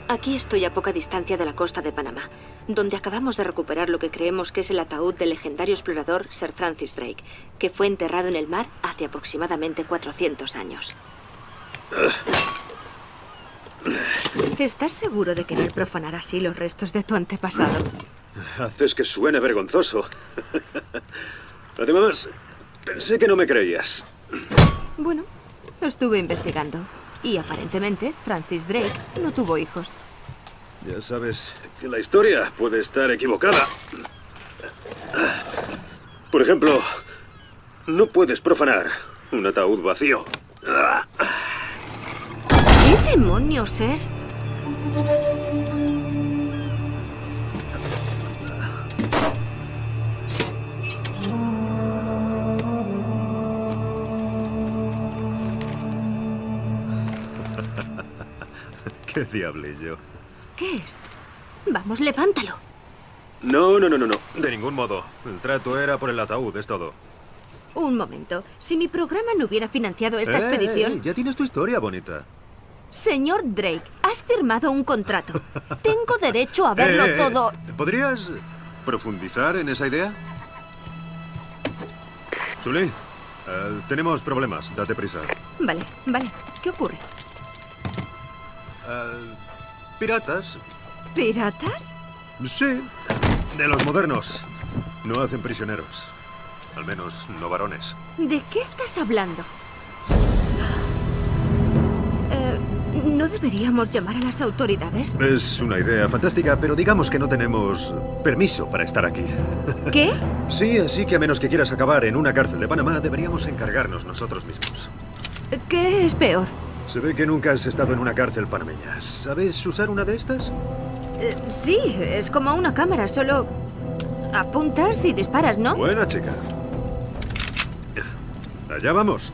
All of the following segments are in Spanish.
Aquí estoy a poca distancia de la costa de Panamá, donde acabamos de recuperar lo que creemos que es el ataúd del legendario explorador Sir Francis Drake, que fue enterrado en el mar hace aproximadamente 400 años. ¿Estás seguro de querer profanar así los restos de tu antepasado? Haces que suene vergonzoso. Además, pensé que no me creías. Bueno, estuve investigando. Y aparentemente, Francis Drake no tuvo hijos. Ya sabes que la historia puede estar equivocada. Por ejemplo, no puedes profanar un ataúd vacío. ¿Qué demonios es? ¡Qué diablillo! ¿Qué es? Vamos, levántalo. No. De ningún modo. El trato era por el ataúd, es todo. Un momento. Si mi programa no hubiera financiado esta expedición... Ya tienes tu historia, bonita. Señor Drake, has firmado un contrato. Tengo derecho a verlo todo. ¿Podrías profundizar en esa idea? Sully, tenemos problemas. Date prisa. Vale. ¿Qué ocurre? Piratas. ¿Piratas? Sí, de los modernos. No hacen prisioneros. Al menos no varones. ¿De qué estás hablando? ¿No deberíamos llamar a las autoridades? Es una idea fantástica, pero digamos que no tenemos permiso para estar aquí. ¿Qué? Sí, así que a menos que quieras acabar en una cárcel de Panamá, deberíamos encargarnos nosotros mismos. ¿Qué es peor? Se ve que nunca has estado en una cárcel panameña. ¿Sabes usar una de estas? Sí, es como una cámara, solo apuntas y disparas, ¿no? Buena chica. Allá vamos.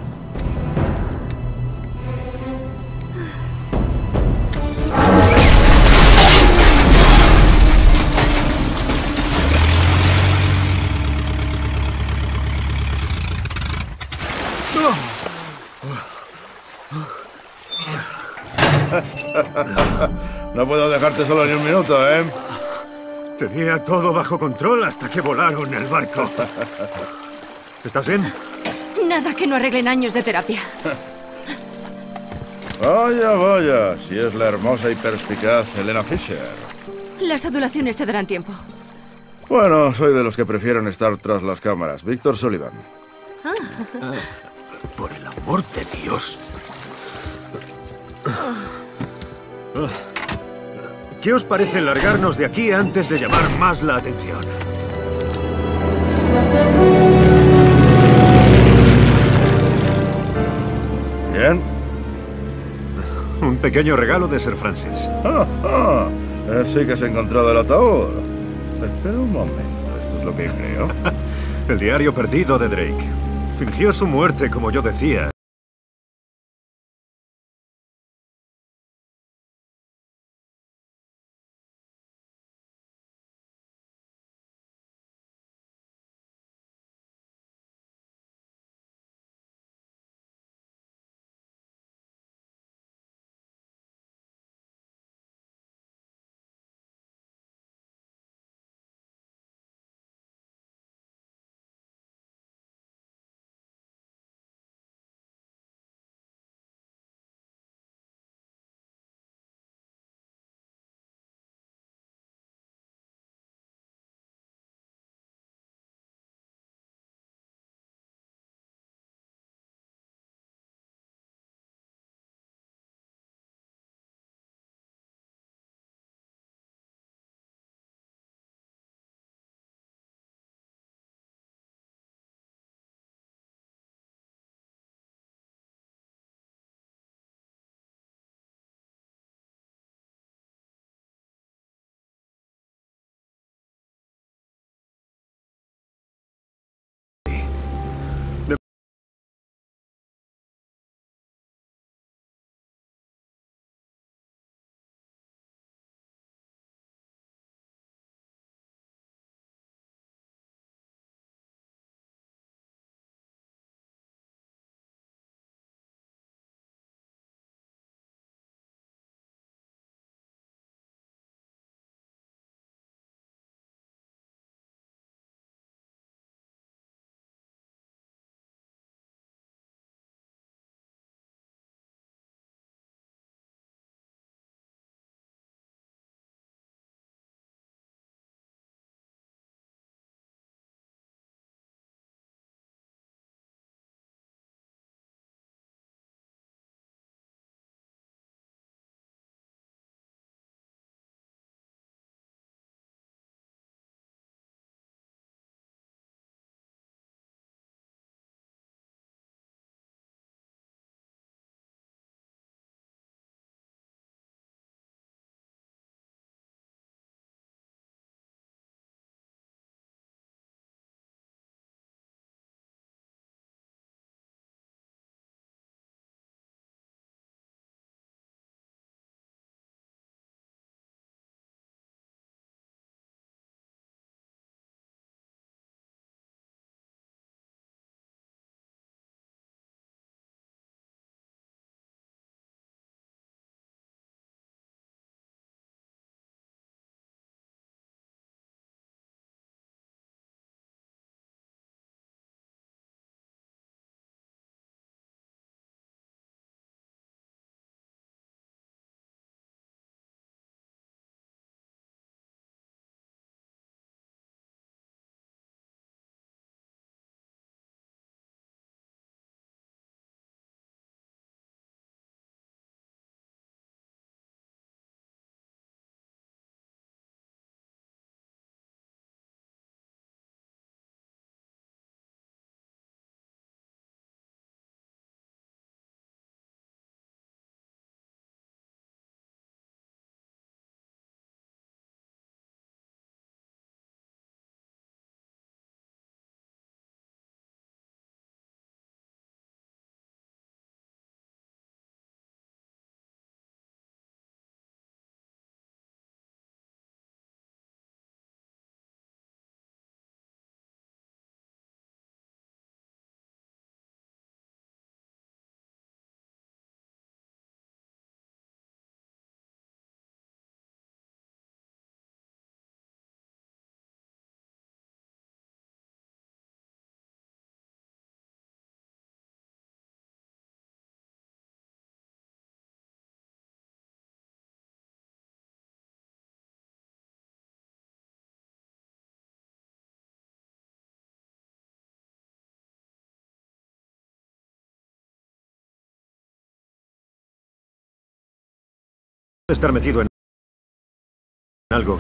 No puedo dejarte solo ni un minuto, ¿eh? Tenía todo bajo control hasta que volaron el barco. ¿Estás bien? Nada que no arreglen años de terapia. Vaya, si es la hermosa y perspicaz Helena Fisher. Las adulaciones te darán tiempo. Bueno, soy de los que prefieren estar tras las cámaras. Víctor Sullivan. Por el amor de Dios. ¿Qué os parece largarnos de aquí antes de llamar más la atención? ¿Bien? Un pequeño regalo de Sir Francis. Sí que has encontrado el ataúd. Espera un momento, ¿esto es lo que creo? El diario perdido de Drake. Fingió su muerte, como yo decía. estar metido en algo.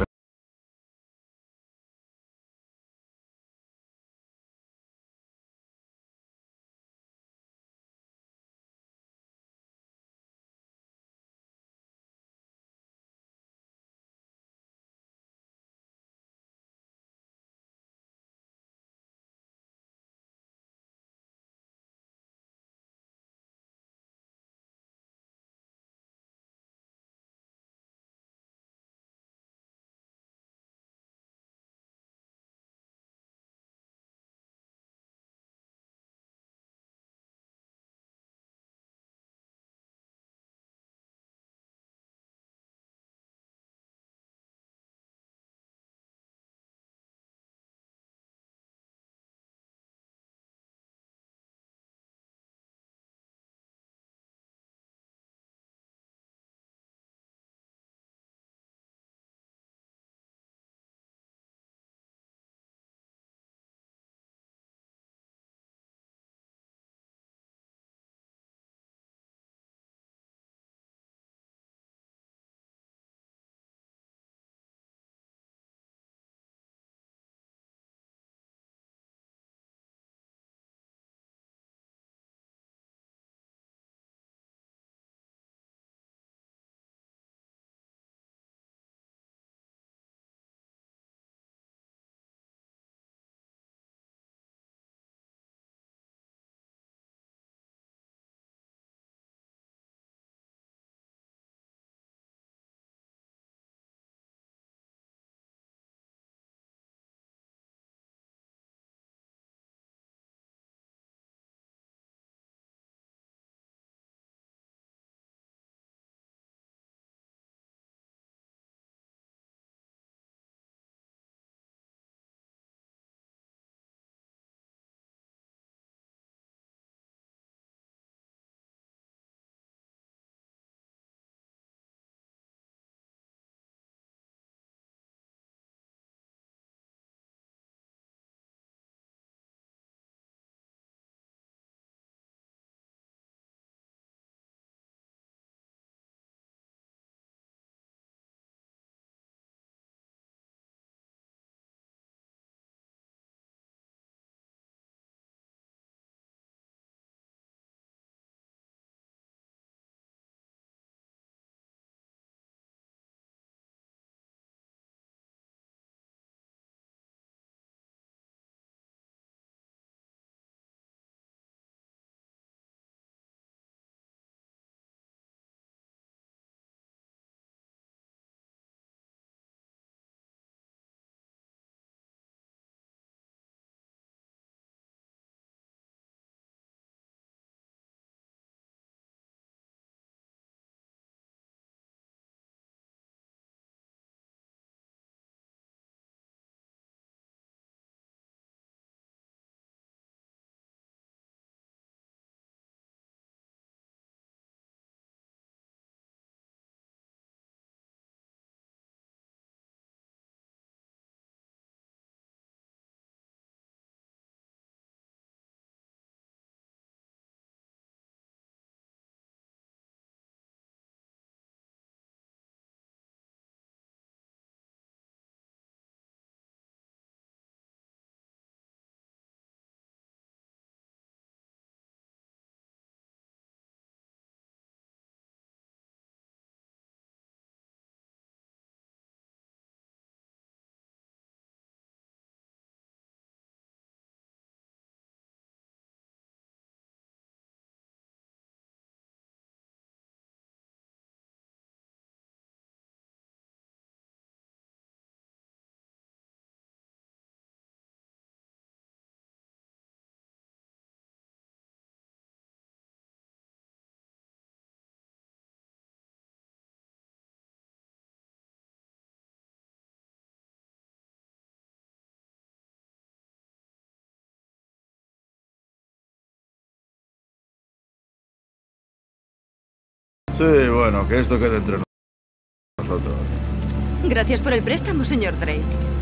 Sí, bueno, que esto quede entre nosotros. Gracias por el préstamo, señor Drake.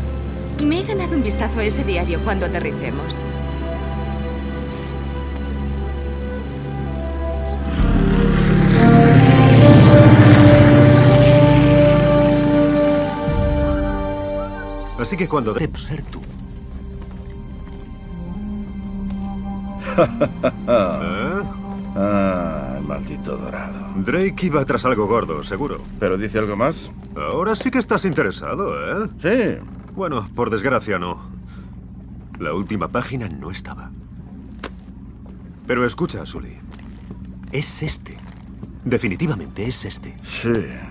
Me he ganado un vistazo a ese diario cuando aterricemos. Así que cuando debes ser tú. El maldito dorado. Drake iba tras algo gordo, seguro. ¿Pero dice algo más? Ahora sí que estás interesado, ¿eh? Sí. Bueno, por desgracia no. La última página no estaba. Pero escucha, Sully. Es este. Definitivamente es este. Sí.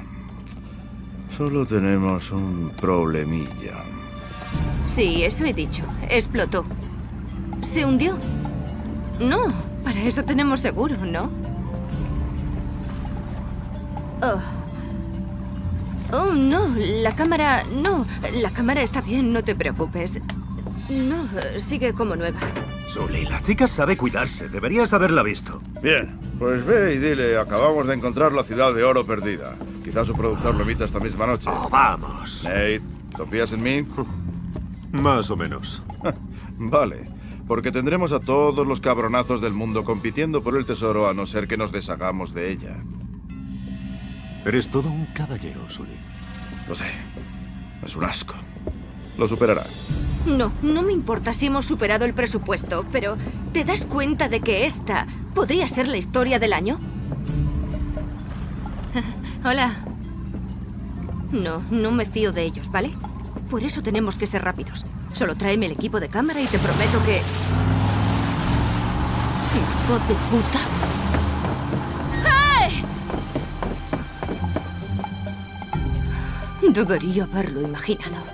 Solo tenemos un problemilla. Sí, eso he dicho. Explotó. ¿Se hundió? No, para eso tenemos seguro, ¿no? Oh, no, la cámara... No, la cámara está bien, no te preocupes. No, sigue como nueva. Sully, la chica sabe cuidarse. Deberías haberla visto. Bien, pues ve y dile, acabamos de encontrar la ciudad de oro perdida. Quizás su productor lo emita esta misma noche. Oh, vamos. Nate, ¿confías en mí? Más o menos. Vale, porque tendremos a todos los cabronazos del mundo compitiendo por el tesoro a no ser que nos deshagamos de ella. Eres todo un caballero, Sully. Lo sé. Es un asco. Lo superará. No, no me importa si hemos superado el presupuesto, pero ¿te das cuenta de que esta podría ser la historia del año? Hola. No me fío de ellos, ¿vale? Por eso tenemos que ser rápidos. Solo tráeme el equipo de cámara y te prometo que... ¡Hijo de puta! ¡Hey! Debería haberlo imaginado.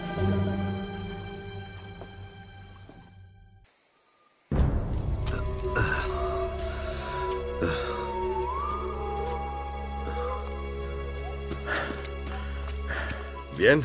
¿Bien?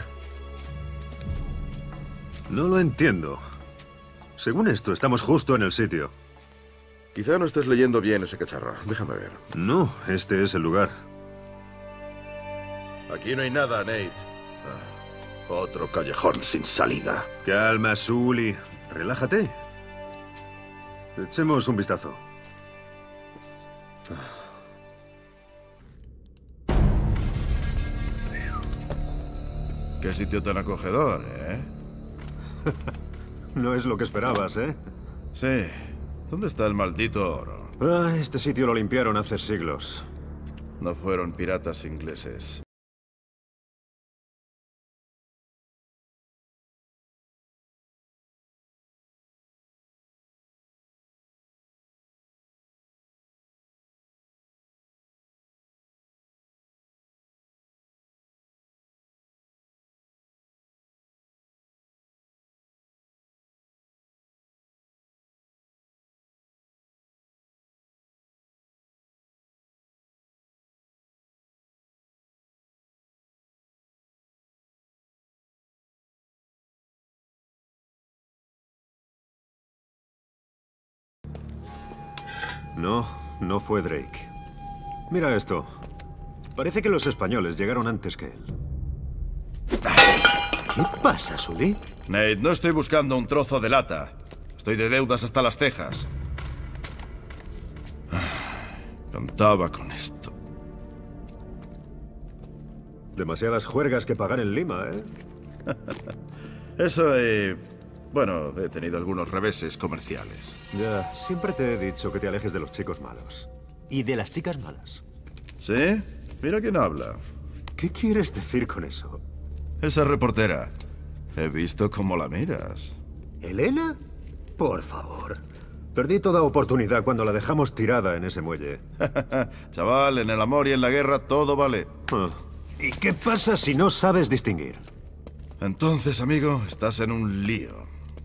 No lo entiendo. Según esto, estamos justo en el sitio. Quizá no estés leyendo bien ese cacharro. Déjame ver. No, este es el lugar. Aquí no hay nada, Nate. Otro callejón sin salida. Calma, Sully. Relájate. Echemos un vistazo. Qué sitio tan acogedor, ¿eh? No es lo que esperabas, ¿eh? Sí. ¿Dónde está el maldito oro? Este sitio lo limpiaron hace siglos. No fueron piratas ingleses. No fue Drake. Mira esto. Parece que los españoles llegaron antes que él. ¿Qué pasa, Sully? Nate, no estoy buscando un trozo de lata. Estoy de deudas hasta las cejas. Contaba con esto. Demasiadas juergas que pagar en Lima, ¿eh? Eso, bueno, he tenido algunos reveses comerciales. Ya, siempre te he dicho que te alejes de los chicos malos. Y de las chicas malas. ¿Sí? Mira quién habla. ¿Qué quieres decir con eso? Esa reportera. He visto cómo la miras. ¿Elena? Por favor. Perdí toda oportunidad cuando la dejamos tirada en ese muelle. Chaval, en el amor y en la guerra todo vale. ¿Y qué pasa si no sabes distinguir? Entonces, amigo, estás en un lío.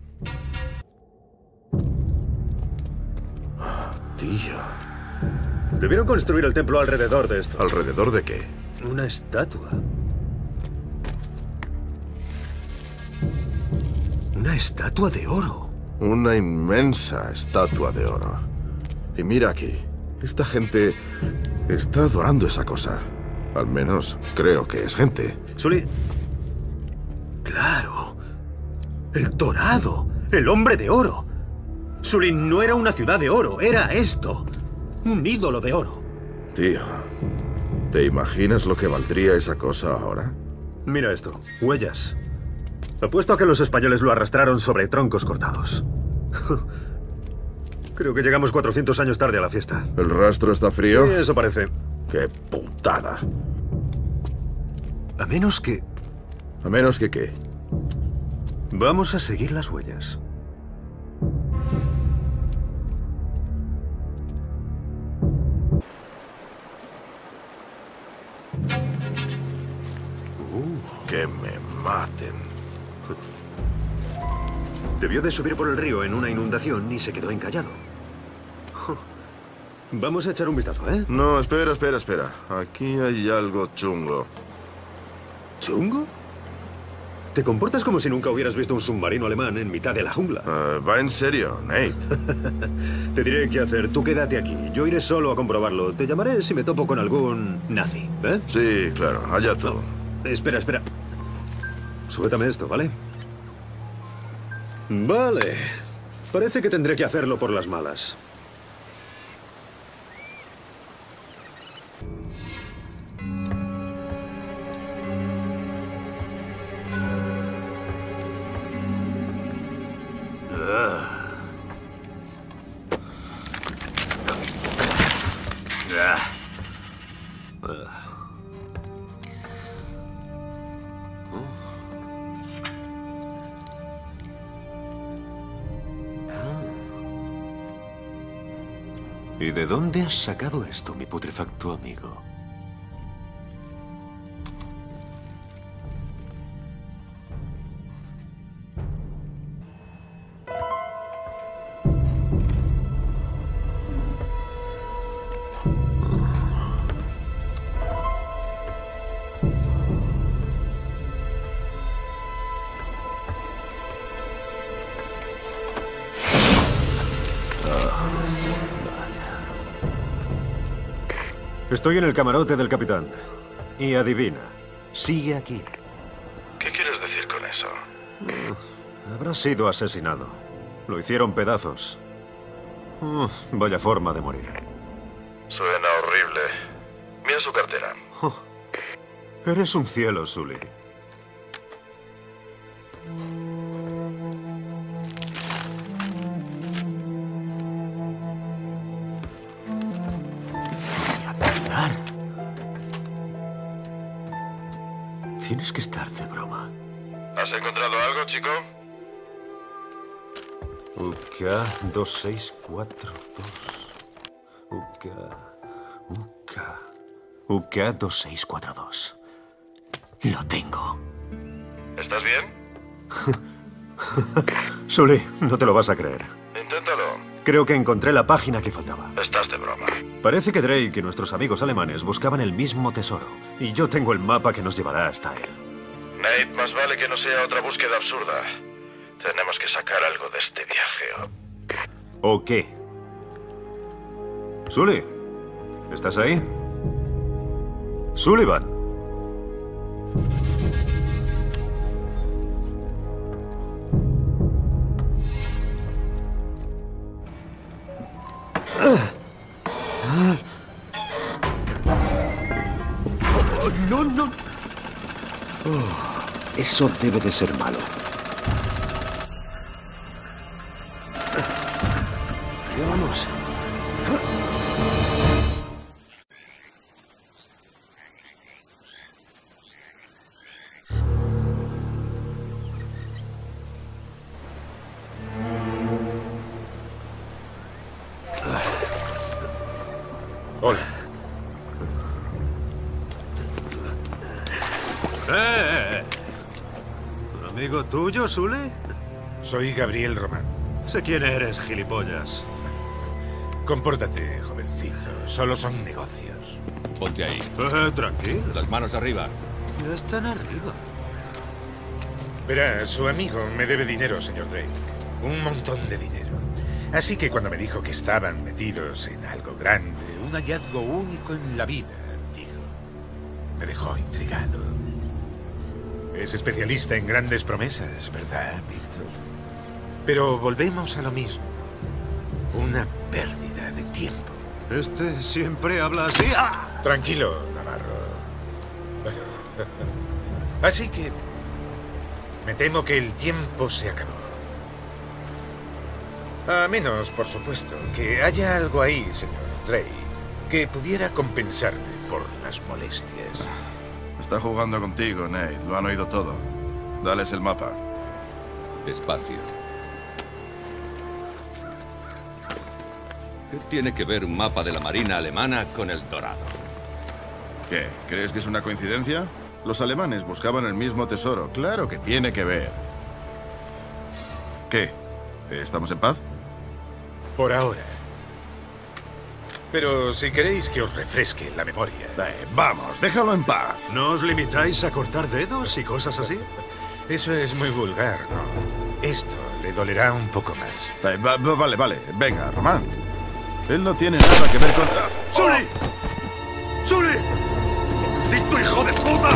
Tío. Debieron construir el templo alrededor de esto. ¿Alrededor de qué? Una estatua. Una estatua de oro. Una inmensa estatua de oro. Y mira aquí. Esta gente está adorando esa cosa. Al menos creo que es gente. Sully. Claro. El Dorado. El hombre de oro. Sully no era una ciudad de oro. Era esto. Un ídolo de oro. Tío, ¿te imaginas lo que valdría esa cosa ahora? Mira esto. Huellas. Apuesto a que los españoles lo arrastraron sobre troncos cortados. Creo que llegamos 400 años tarde a la fiesta. ¿El rastro está frío? Sí, eso parece. ¡Qué putada! A menos que... ¿A menos que qué? Vamos a seguir las huellas. ¡Que me maten! Debió de subir por el río en una inundación y se quedó encallado. Vamos a echar un vistazo, ¿eh? No, espera. Aquí hay algo chungo. ¿Chungo? Te comportas como si nunca hubieras visto un submarino alemán en mitad de la jungla. Va en serio, Nate. Te diré qué hacer. Tú quédate aquí. Yo iré solo a comprobarlo. Te llamaré si me topo con algún nazi, ¿eh? Sí, claro. Allá tú. Espera. Sujétame esto, ¿vale? Vale. Parece que tendré que hacerlo por las malas. ¿Y de dónde has sacado esto, mi putrefacto amigo? Estoy en el camarote del capitán. Y adivina, sigue aquí. ¿Qué quieres decir con eso? Habrá sido asesinado. Lo hicieron pedazos. Vaya forma de morir. Suena horrible. Mira su cartera. Eres un cielo, Sully. Tienes que estar de broma. ¿Has encontrado algo, chico? UK 2642. UK 2642. Lo tengo. ¿Estás bien? Sully, no te lo vas a creer. Inténtalo. Creo que encontré la página que faltaba. Estás de broma. Parece que Drake y nuestros amigos alemanes buscaban el mismo tesoro. Y yo tengo el mapa que nos llevará hasta él. Nate, más vale que no sea otra búsqueda absurda. Tenemos que sacar algo de este viaje. ¿O qué? Sully, ¿estás ahí? Sullivan. No. Eso debe de ser malo. Vamos. Hola. ¿Amigo tuyo, Sully? Soy Gabriel Román. Sé quién eres, gilipollas. Compórtate, jovencito. Solo son negocios. Ponte ahí. Tranquilo. Las manos arriba. Ya están arriba. Verá, su amigo me debe dinero, señor Drake. Un montón de dinero. Así que cuando me dijo que estaban metidos en algo grande, un hallazgo único en la vida, dijo, me dejó intrigado. Es especialista en grandes promesas, ¿verdad, Víctor? Pero volvemos a lo mismo. Una pérdida de tiempo. Este siempre habla así. ¡Ah! Tranquilo, Navarro. Así que Me temo que el tiempo se acabó. A menos, por supuesto, que haya algo ahí, señor Drake, que pudiera compensarme por las molestias. Está jugando contigo, Nate. Lo han oído todo. Dales el mapa. Despacio. ¿Qué tiene que ver un mapa de la Marina alemana con el Dorado? ¿Qué? ¿Crees que es una coincidencia? Los alemanes buscaban el mismo tesoro. Claro que tiene que ver. ¿Qué? ¿Estamos en paz? Por ahora. Pero si queréis que os refresque la memoria... Vamos, déjalo en paz. ¿No os limitáis a cortar dedos y cosas así? Eso es muy vulgar, ¿no? Esto le dolerá un poco más. Vale. Venga, Román. Él no tiene nada que ver con... ¡Sully! ¡Sully! ¡Maldito hijo de puta!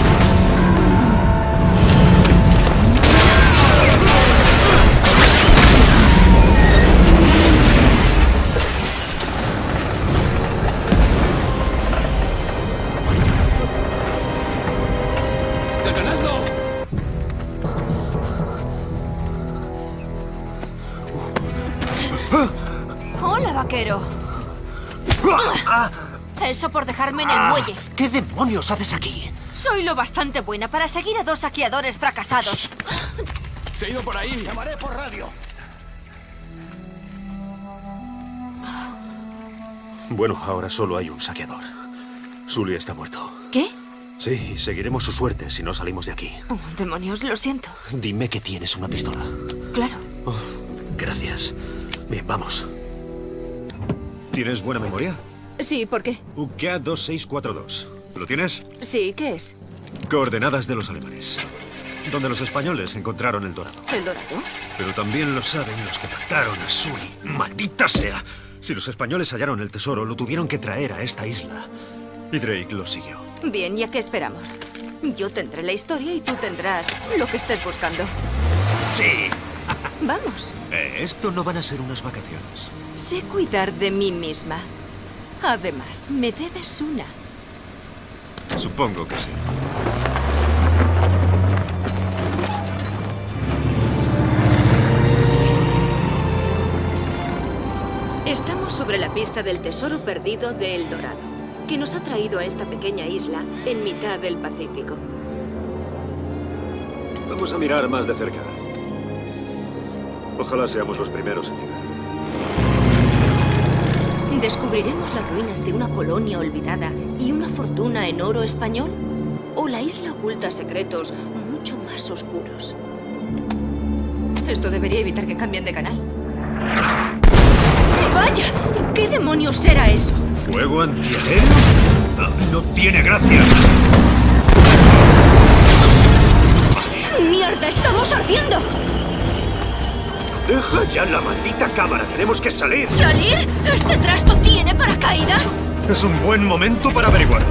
Hola, vaquero. Eso por dejarme en el muelle. ¿Qué demonios haces aquí? Soy lo bastante buena para seguir a dos saqueadores fracasados. Se ha ido por ahí. Llamaré por radio. Bueno, ahora solo hay un saqueador. Sully está muerto. ¿Qué? Sí, seguiremos su suerte si no salimos de aquí. Oh, demonios, lo siento. Dime que tienes una pistola. Claro. Oh, gracias. Bien, vamos. ¿Tienes buena memoria? Sí, ¿por qué? UK 2642. ¿Lo tienes? Sí, ¿qué es? Coordenadas de los alemanes. Donde los españoles encontraron el Dorado. ¿El Dorado? Pero también lo saben los que mataron a Sully. ¡Maldita sea! Si los españoles hallaron el tesoro, lo tuvieron que traer a esta isla. Y Drake lo siguió. Bien, ¿y a qué esperamos? Yo tendré la historia y tú tendrás lo que estés buscando. ¡Sí! Vamos. Esto no van a ser unas vacaciones. Sé cuidar de mí misma. Además, me debes una. Supongo que sí. Estamos sobre la pista del tesoro perdido de El Dorado, que nos ha traído a esta pequeña isla en mitad del Pacífico. Vamos a mirar más de cerca. Ojalá seamos los primeros en llegar. ¿Descubriremos las ruinas de una colonia olvidada y una fortuna en oro español? ¿O la isla oculta secretos mucho más oscuros? Esto debería evitar que cambien de canal. ¡Vaya! ¿Qué demonios era eso? ¿Fuego antiaéreo? No tiene gracia. ¡Mierda! ¡Estamos ardiendo! ¡Deja ya la maldita cámara! ¡Tenemos que salir! ¿Salir? ¿Este trasto tiene paracaídas? Es un buen momento para averiguarlo.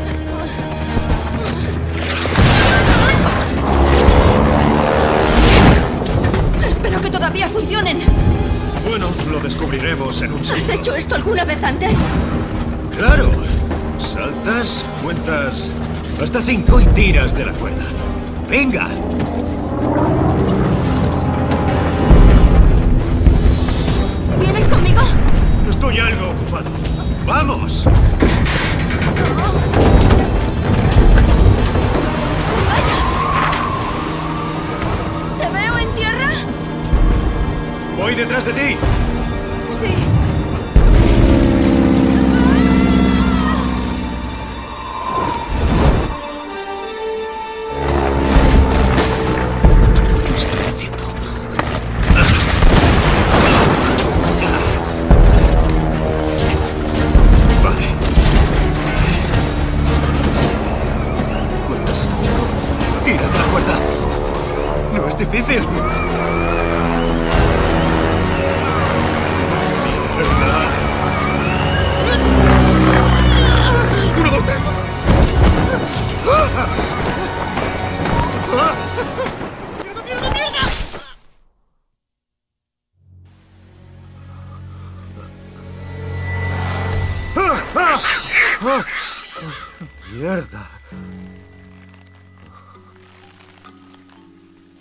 Espero que todavía funcionen. Bueno, lo descubriremos en un segundo. ¿Has hecho esto alguna vez antes? ¡Claro! Saltas, cuentas hasta 5 y tiras de la cuerda. ¡Venga! ¿Vienes conmigo? Estoy algo ocupado. ¡Vamos! ¿Te veo en tierra? ¡Voy detrás de ti! Sí. ¿Qué estoy haciendo? Vale. ¿Cuentas hasta 5? ¡Tiras de la cuerda! ¡No es difícil! ¡Uno, dos, tres! ¡Mierda!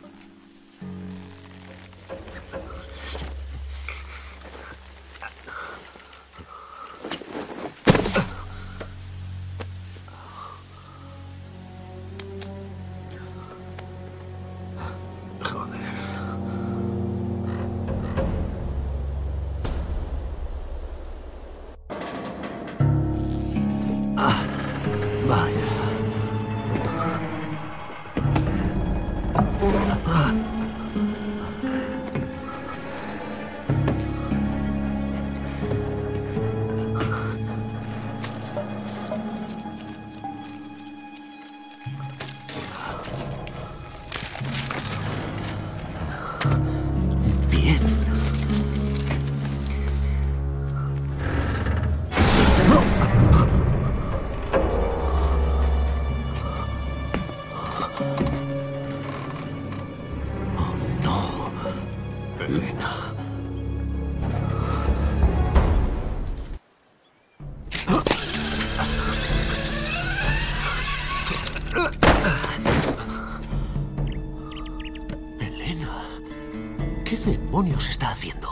demonios está haciendo?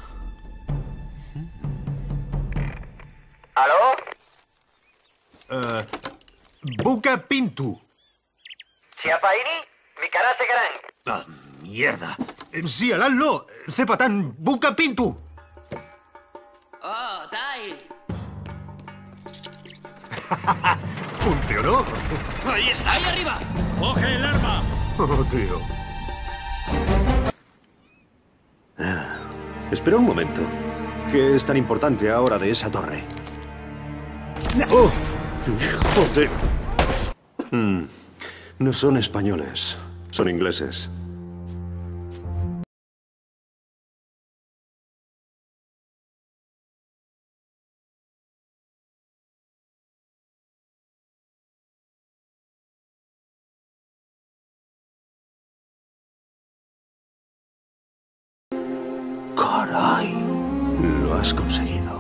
¿Aló? Buca Pintu. Siapa ini? Bicara sekarang. Ah, mierda. Sí, Alallo. Cepatán, Buca Pintu. Oh, Tai. ¿Funcionó? Ahí está, ahí arriba. Coge el arma. Oh, tío. Espera un momento. ¿Qué es tan importante ahora de esa torre? ¡Oh! ¡Joder! No son españoles. Son ingleses. ¡Caray! Lo has conseguido.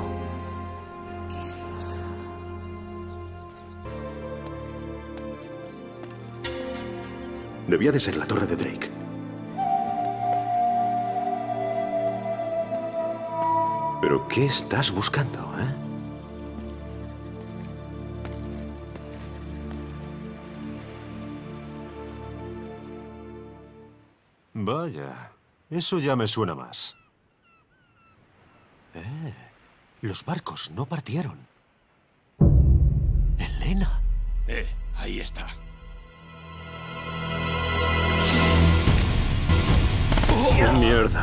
Debía de ser la torre de Drake. ¿Pero qué estás buscando, eh? Vaya, eso ya me suena más. Los barcos no partieron. Elena. Ahí está. ¡Qué mierda!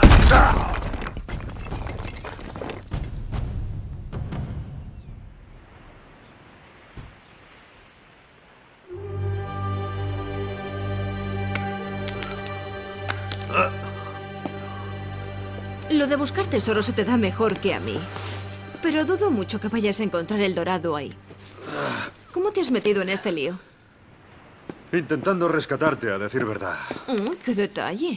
Lo de buscar tesoros se te da mejor que a mí. Pero dudo mucho que vayas a encontrar el dorado ahí. ¿Cómo te has metido en este lío? Intentando rescatarte, a decir verdad. ¡Qué detalle!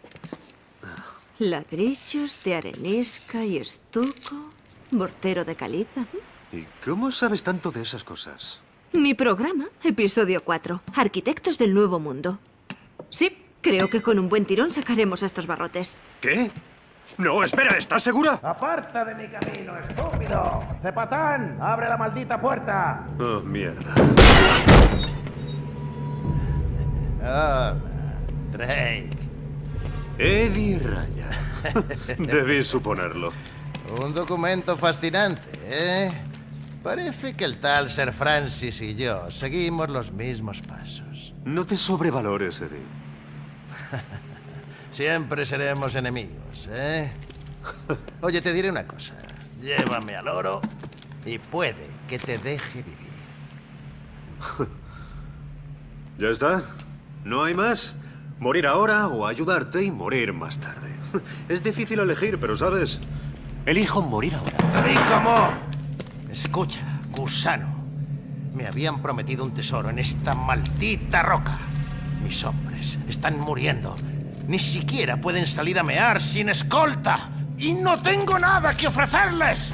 Ladrillos de arenisca y estuco, mortero de caliza. ¿Y cómo sabes tanto de esas cosas? Mi programa, episodio 4. Arquitectos del Nuevo Mundo. Sí, creo que con un buen tirón sacaremos estos barrotes. ¿Qué? No, espera, ¿estás segura? ¡Aparta de mi camino, estúpido! ¡Cepatán! ¡Abre la maldita puerta! Oh, mierda. Hola, Drake. Eddie Raya. Debí suponerlo. Un documento fascinante, ¿eh? Parece que el tal Sir Francis y yo seguimos los mismos pasos. No te sobrevalores, Eddie. Siempre seremos enemigos, ¿eh? Oye, te diré una cosa. Llévame al oro y puede que te deje vivir. ¿Ya está? ¿No hay más? Morir ahora o ayudarte y morir más tarde. Es difícil elegir, pero ¿sabes? Elijo morir ahora. ¿Y cómo? Escucha, gusano. Me habían prometido un tesoro en esta maldita roca. Mis hombres están muriendo. Ni siquiera pueden salir a mear sin escolta. ¡Y no tengo nada que ofrecerles!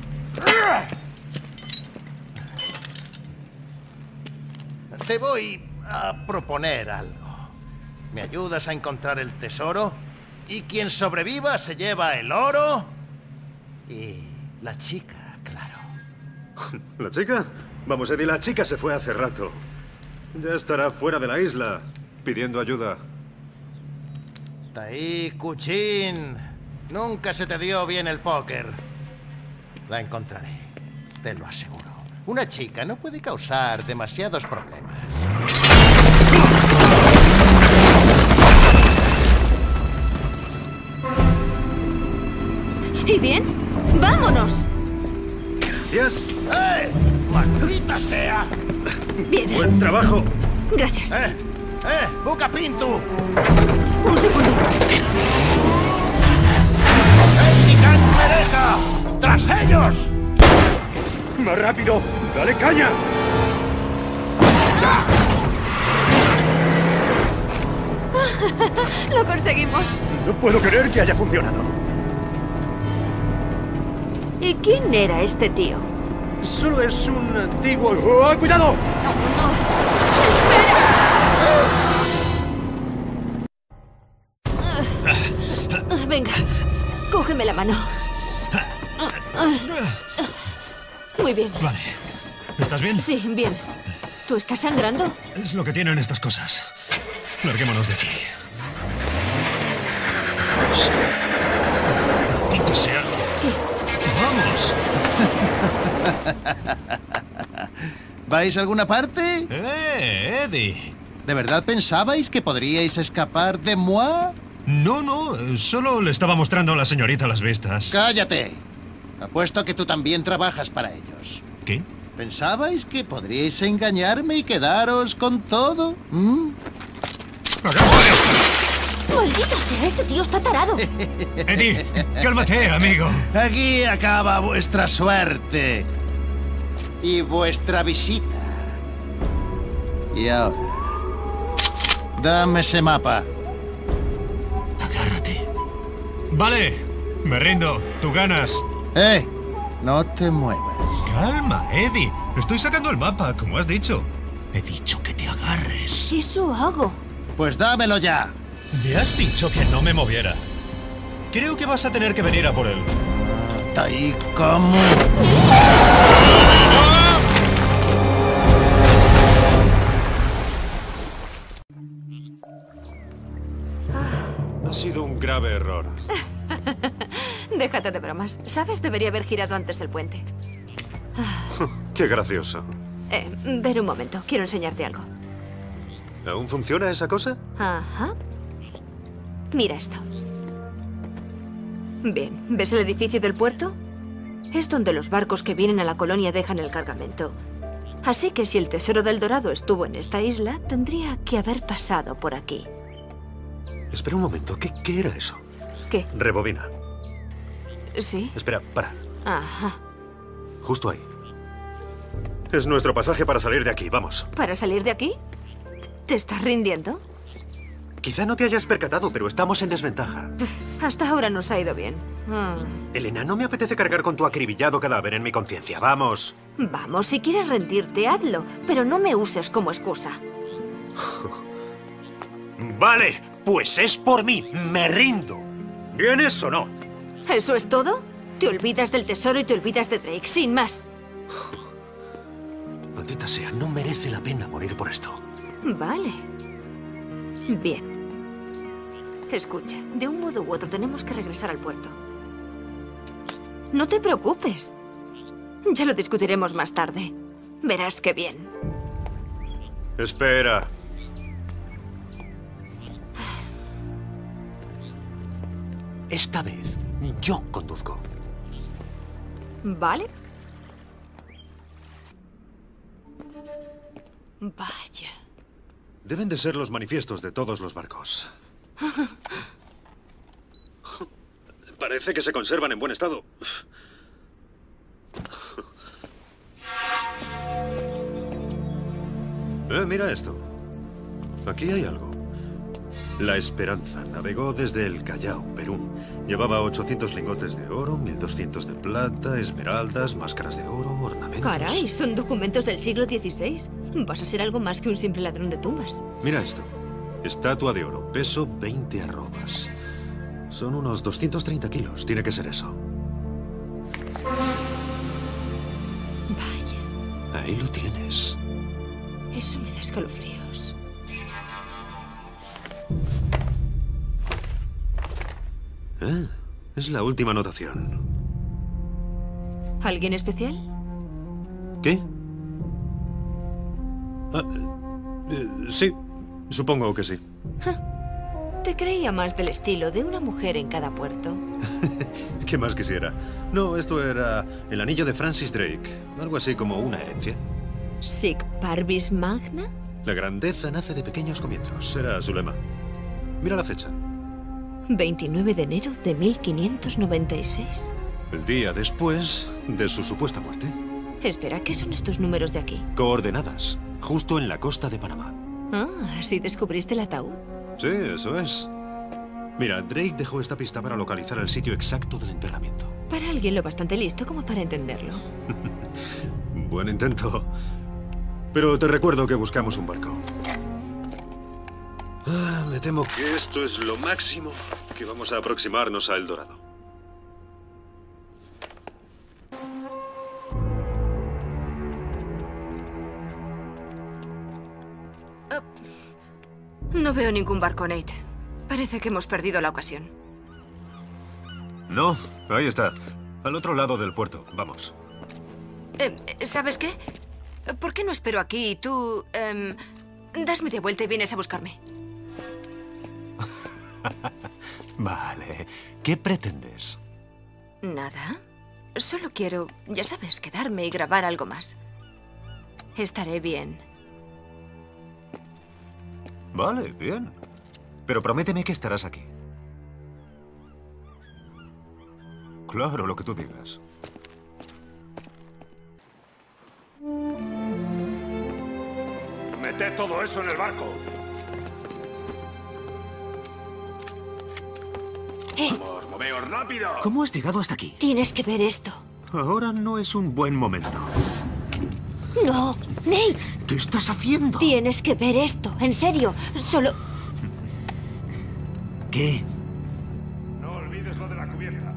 Te voy a proponer algo. ¿Me ayudas a encontrar el tesoro? Y quien sobreviva se lleva el oro y la chica, claro. ¿La chica? Vamos, Eddie, la chica se fue hace rato. Ya estará fuera de la isla, pidiendo ayuda. Tai Kuchin, nunca se te dio bien el póker. La encontraré, te lo aseguro. Una chica no puede causar demasiados problemas. ¿Y bien? ¡Vámonos! Gracias. ¡Maldita sea! Bien. Buen trabajo. Gracias. ¡Buca Pintu! Un segundo. ¡Technican Mereka! ¡Tras ellos! ¡Más rápido! ¡Dale caña! Lo conseguimos. No puedo creer que haya funcionado. ¿Y quién era este tío? Solo es un antiguo... ¡Oh, cuidado! No. ¡Espera! Venga, cógeme la mano. Muy bien. Vale. ¿Estás bien? Sí, bien. ¿Tú estás sangrando? Es lo que tienen estas cosas. Larguémonos de aquí. Vamos. Maldito sea. ¿Qué? ¡Vamos! ¿Vais a alguna parte? Eddie! ¿De verdad pensabais que podríais escapar de moi? No, solo le estaba mostrando a la señorita las vistas. ¡Cállate! Apuesto que tú también trabajas para ellos. ¿Qué? ¿Pensabais que podríais engañarme y quedaros con todo? ¡Maldita sea! Este tío está tarado. Eddie, cálmate, amigo. Aquí acaba vuestra suerte. Y vuestra visita. Y ahora... dame ese mapa. Agárrate. Vale, me rindo. Tú ganas. No te muevas. Calma, Eddie. Estoy sacando el mapa, como has dicho. He dicho que te agarres. Eso hago. Pues dámelo ya. Me has dicho que no me moviera. Creo que vas a tener que venir a por él. ¿Y cómo? Ha sido un grave error. Déjate de bromas. ¿Sabes? Debería haber girado antes el puente. Qué gracioso. Ver un momento. Quiero enseñarte algo. ¿Aún funciona esa cosa? Ajá. Mira esto. Bien, ¿ves el edificio del puerto? Es donde los barcos que vienen a la colonia dejan el cargamento. Así que si el tesoro del Dorado estuvo en esta isla, tendría que haber pasado por aquí. Espera un momento. ¿Qué era eso? ¿Qué? Rebobina. ¿Sí? Espera, para. Ajá. Justo ahí. Es nuestro pasaje para salir de aquí. Vamos. ¿Para salir de aquí? ¿Te estás rindiendo? Quizá no te hayas percatado, pero estamos en desventaja. Hasta ahora nos ha ido bien. Elena, no me apetece cargar con tu acribillado cadáver en mi conciencia. ¡Vamos! Vamos, si quieres rendirte, hazlo. Pero no me uses como excusa. Vale, pues es por mí. Me rindo. ¿Vienes o no? ¿Eso es todo? Te olvidas del tesoro y te olvidas de Drake, sin más. Maldita sea, no merece la pena morir por esto. Vale. Bien. Escucha, de un modo u otro tenemos que regresar al puerto. No te preocupes. Ya lo discutiremos más tarde. Verás qué bien. Espera. Esta vez yo conduzco. Vale. Vaya. Deben de ser los manifiestos de todos los barcos. Parece que se conservan en buen estado. Mira esto. Aquí hay algo. La Esperanza navegó desde el Callao, Perú. Llevaba 800 lingotes de oro, 1200 de plata, esmeraldas, máscaras de oro, ornamentos. Caray, son documentos del siglo XVI. Vas a ser algo más que un simple ladrón de tumbas. Mira esto. Estatua de oro, peso 20 arrobas. Son unos 230 kilos. Tiene que ser eso. Vaya. Ahí lo tienes. Eso me da escalofríos. Es la última anotación. ¿Alguien especial? ¿Qué? Sí, supongo que sí. Te creía más del estilo de una mujer en cada puerto. ¿Qué más quisiera? No, esto era el anillo de Francis Drake. Algo así como una herencia. ¿Sic parvis magna? La grandeza nace de pequeños comienzos. Era su lema. Mira la fecha. 29 de enero de 1596. El día después de su supuesta muerte. Espera, ¿qué son estos números de aquí? Coordenadas. Justo en la costa de Panamá. ¿Así descubriste el ataúd? Sí, eso es. Mira, Drake dejó esta pista para localizar el sitio exacto del enterramiento. Para alguien lo bastante listo como para entenderlo. Buen intento. Pero te recuerdo que buscamos un barco. Me temo que esto es lo máximo que vamos a aproximarnos a El Dorado. No veo ningún barco, Nate. Parece que hemos perdido la ocasión. No, ahí está. Al otro lado del puerto. Vamos. ¿Sabes qué? ¿Por qué no espero aquí y tú... das media vuelta y vienes a buscarme? Vale. ¿Qué pretendes? Nada. Solo quiero, ya sabes, quedarme y grabar algo más. Estaré bien. Vale, bien. Pero prométeme que estarás aquí. Claro, lo que tú digas. Meted todo eso en el barco. Vamos, moveos rápido. ¿Cómo has llegado hasta aquí? Tienes que ver esto. Ahora no es un buen momento. No, Nate. ¿Qué estás haciendo? Tienes que ver esto. En serio. Solo... ¿Qué? No olvides lo de la cubierta.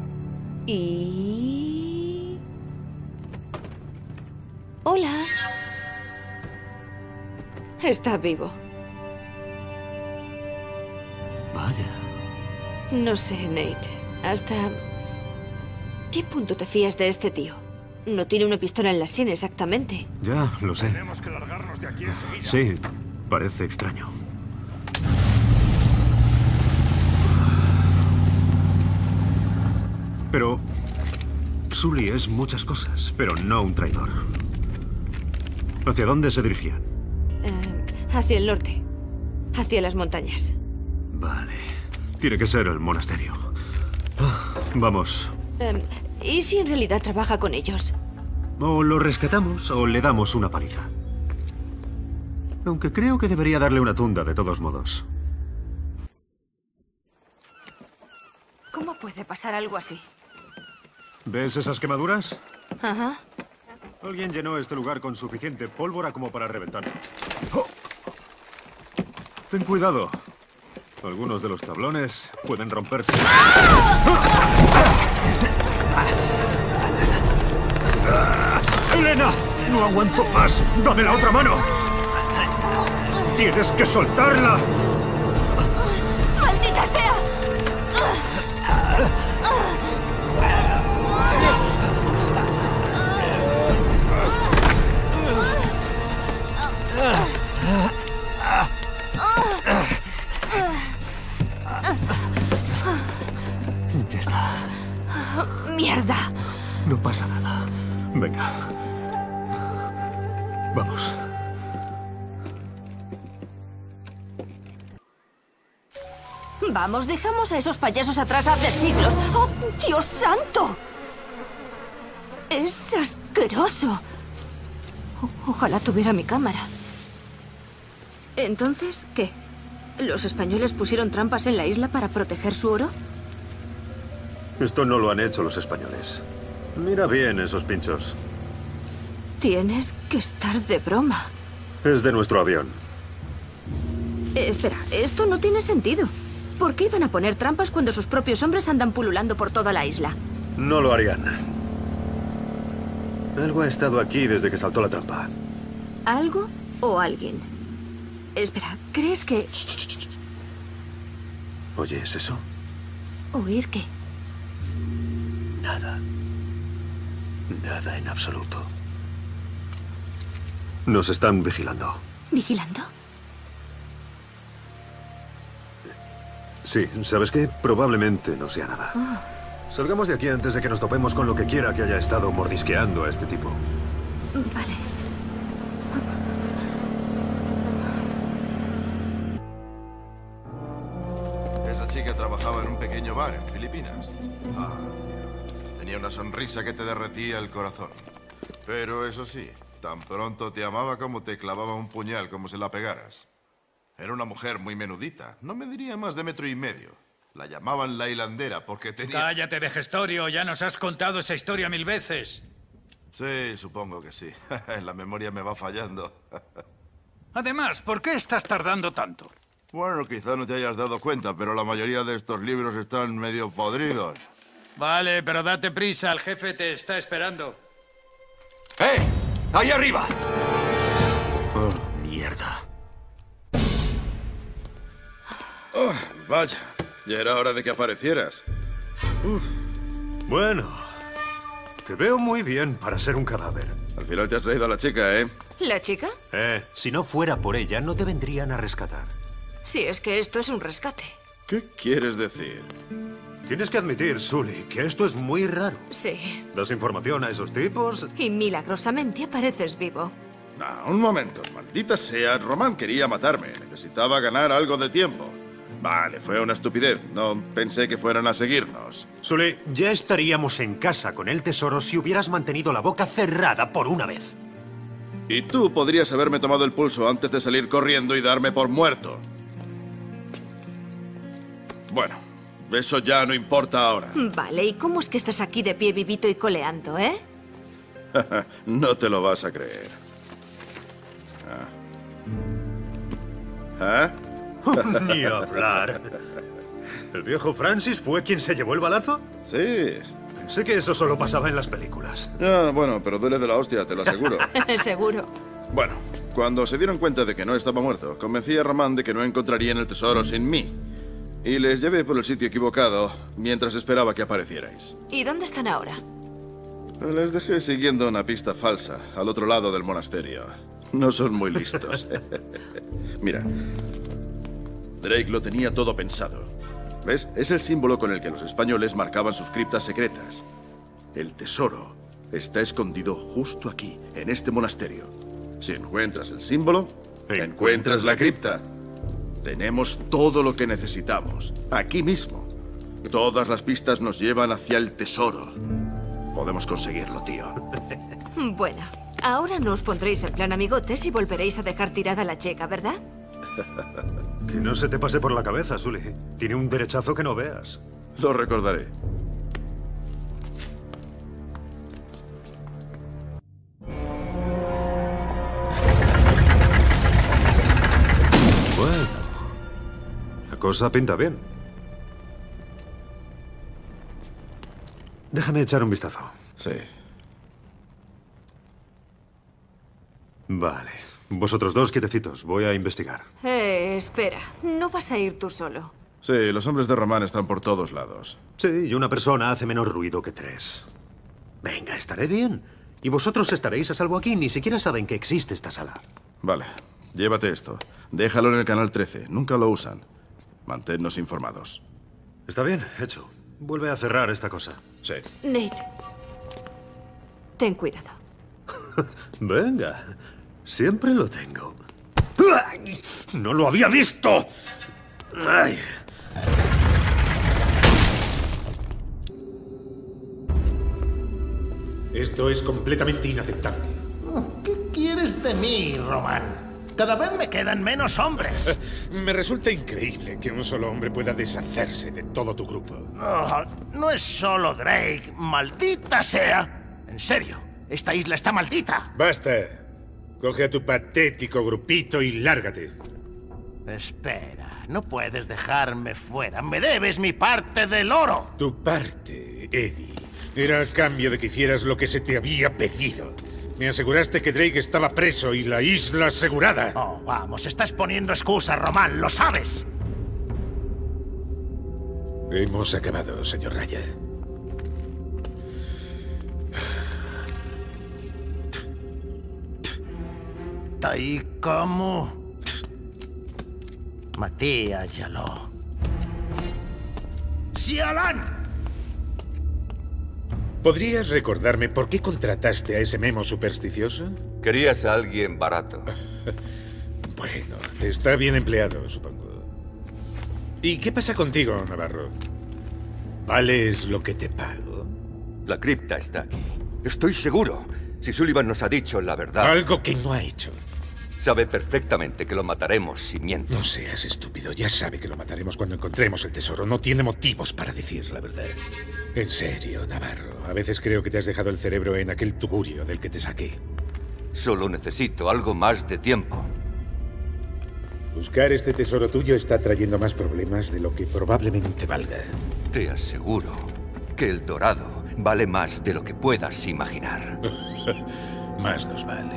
Y... Hola. Está vivo. Vaya. No sé, Nate. ¿Hasta qué punto te fías de este tío? No tiene una pistola en la sien exactamente. Ya, lo sé. Tenemos que largarnos de aquí enseguida. Sí, parece extraño. Pero Sully es muchas cosas, pero no un traidor. ¿Hacia dónde se dirigían? Hacia el norte. Hacia las montañas. Vale. Tiene que ser el monasterio. Vamos. ¿Y si en realidad trabaja con ellos? O lo rescatamos o le damos una paliza. Aunque creo que debería darle una tunda de todos modos. ¿Cómo puede pasar algo así? ¿Ves esas quemaduras? Ajá. Alguien llenó este lugar con suficiente pólvora como para reventar. ¡Oh! Ten cuidado. Algunos de los tablones pueden romperse. ¡Elena! ¡No aguanto más! ¡Dame la otra mano! ¡Tienes que soltarla! ¡Maldita sea! Ya está. ¡Mierda! No pasa nada. Venga. Vamos. Vamos, dejamos a esos payasos atrás hace siglos. ¡Oh, Dios santo! Es asqueroso. Ojalá tuviera mi cámara. ¿Entonces qué? ¿Los españoles pusieron trampas en la isla para proteger su oro? Esto no lo han hecho los españoles. Mira bien esos pinchos. Tienes que estar de broma. Es de nuestro avión. Espera, esto no tiene sentido. ¿Por qué iban a poner trampas cuando sus propios hombres andan pululando por toda la isla? No lo harían. Algo ha estado aquí desde que saltó la trampa. ¿Algo o alguien? Espera, ¿crees que...? ¿Oyes eso? ¿Oír qué? Nada. Nada en absoluto. Nos están vigilando. ¿Vigilando? Sí, ¿sabes qué? Probablemente no sea nada. Oh. Salgamos de aquí antes de que nos topemos con lo que quiera que haya estado mordisqueando a este tipo. Vale. Esa chica trabajaba en un pequeño bar en Filipinas. Ah, tío. Tenía una sonrisa que te derretía el corazón. Pero eso sí, tan pronto te amaba como te clavaba un puñal como se la pegaras. Era una mujer muy menudita. No me diría más de 1,5 metros. La llamaban la hilandera porque tenía... Cállate de gestorio, ya nos has contado esa historia 1000 veces. Sí, supongo que sí. La memoria me va fallando. Además, ¿por qué estás tardando tanto? Bueno, quizá no te hayas dado cuenta, pero la mayoría de estos libros están medio podridos. Vale, pero date prisa, el jefe te está esperando. ¡Eh! ¡Ahí arriba! Oh, mierda. Oh, vaya, ya era hora de que aparecieras. Bueno, te veo muy bien para ser un cadáver. Al final te has traído a la chica, ¿eh? ¿La chica? Si no fuera por ella, no te vendrían a rescatar. Sí, es que esto es un rescate. ¿Qué quieres decir? Tienes que admitir, Sully, que esto es muy raro. Sí. ¿Das información a esos tipos? Y milagrosamente apareces vivo. Un momento, maldita sea, Román quería matarme. Necesitaba ganar algo de tiempo. Vale, fue una estupidez. No pensé que fueran a seguirnos. Sully, ya estaríamos en casa con el tesoro si hubieras mantenido la boca cerrada por una vez. Y tú podrías haberme tomado el pulso antes de salir corriendo y darme por muerto. Bueno, eso ya no importa ahora. Vale, ¿y cómo es que estás aquí de pie vivito y coleando, eh? No te lo vas a creer. Ni hablar. ¿El viejo Francis fue quien se llevó el balazo? Sí. Pensé que eso solo pasaba en las películas. Bueno, pero duele de la hostia, te lo aseguro. Seguro. Bueno, cuando se dieron cuenta de que no estaba muerto, convencí a Román de que no encontrarían el tesoro sin mí. Y les llevé por el sitio equivocado mientras esperaba que aparecierais. ¿Y dónde están ahora? Les dejé siguiendo una pista falsa al otro lado del monasterio. No son muy listos. Mira, Drake lo tenía todo pensado. ¿Ves? Es el símbolo con el que los españoles marcaban sus criptas secretas. El tesoro está escondido justo aquí, en este monasterio. Si encuentras el símbolo, encuentras la cripta. Tenemos todo lo que necesitamos, aquí mismo. Todas las pistas nos llevan hacia el tesoro. Podemos conseguirlo, tío. Bueno, ahora no os pondréis en plan amigotes y volveréis a dejar tirada a la chica, ¿verdad? Que no se te pase por la cabeza, Sully. Tiene un derechazo que no veas. Lo recordaré. Bueno, la cosa pinta bien. Déjame echar un vistazo. Sí. Vale. Vosotros dos quietecitos. Voy a investigar. Espera. No vas a ir tú solo. Sí, los hombres de Román están por todos lados. Sí, y una persona hace menos ruido que tres. Venga, estaré bien. Y vosotros estaréis a salvo aquí. Ni siquiera saben que existe esta sala. Vale. Llévate esto. Déjalo en el canal 13. Nunca lo usan. Manténnos informados. Está bien, hecho. Vuelve a cerrar esta cosa. Sí. Nate. Ten cuidado. Venga. Siempre lo tengo. ¡No lo había visto! ¡Ay! Esto es completamente inaceptable. ¿Qué quieres de mí, Román? Cada vez me quedan menos hombres. Me resulta increíble que un solo hombre pueda deshacerse de todo tu grupo. No es solo Drake, maldita sea. En serio, esta isla está maldita. Basta. Coge a tu patético grupito y lárgate. Espera, no puedes dejarme fuera. Me debes mi parte del oro. Tu parte, Eddie, era a cambio de que hicieras lo que se te había pedido. Me aseguraste que Drake estaba preso y la isla asegurada. Oh, vamos, estás poniendo excusas, Román, lo sabes. Hemos acabado, señor Raya. ¿Y cómo? Matías Yaló. ¡Sialan! ¿Podrías recordarme por qué contrataste a ese memo supersticioso? Querías a alguien barato. Bueno, te está bien empleado, supongo. ¿Y qué pasa contigo, Navarro? ¿Vales lo que te pago? La cripta está aquí. Estoy seguro. Si Sullivan nos ha dicho la verdad... Algo que no ha hecho. Sabe perfectamente que lo mataremos si miente. No seas estúpido. Ya sabe que lo mataremos cuando encontremos el tesoro. No tiene motivos para decir la verdad. En serio, Navarro. A veces creo que te has dejado el cerebro en aquel tugurio del que te saqué. Solo necesito algo más de tiempo. Buscar este tesoro tuyo está trayendo más problemas de lo que probablemente valga. Te aseguro que el dorado vale más de lo que puedas imaginar. Más nos vale.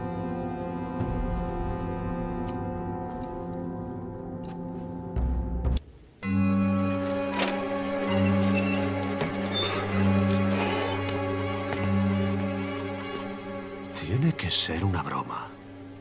Tiene que ser una broma.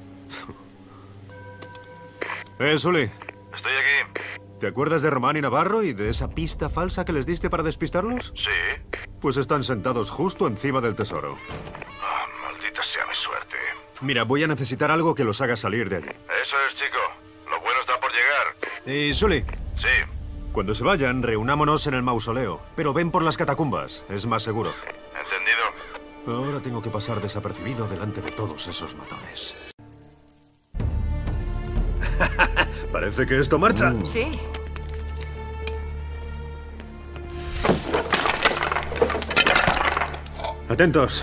Sully. Estoy aquí. ¿Te acuerdas de Román y Navarro y de esa pista falsa que les diste para despistarlos? Sí. Pues están sentados justo encima del tesoro. Maldita sea mi suerte. Mira, voy a necesitar algo que los haga salir de allí. Eso es, chico. Lo bueno está por llegar. Y Sully. Sí. Cuando se vayan, reunámonos en el mausoleo. Pero ven por las catacumbas. Es más seguro. Entendido. Ahora tengo que pasar desapercibido delante de todos esos matones. Parece que esto marcha. Sí. Atentos.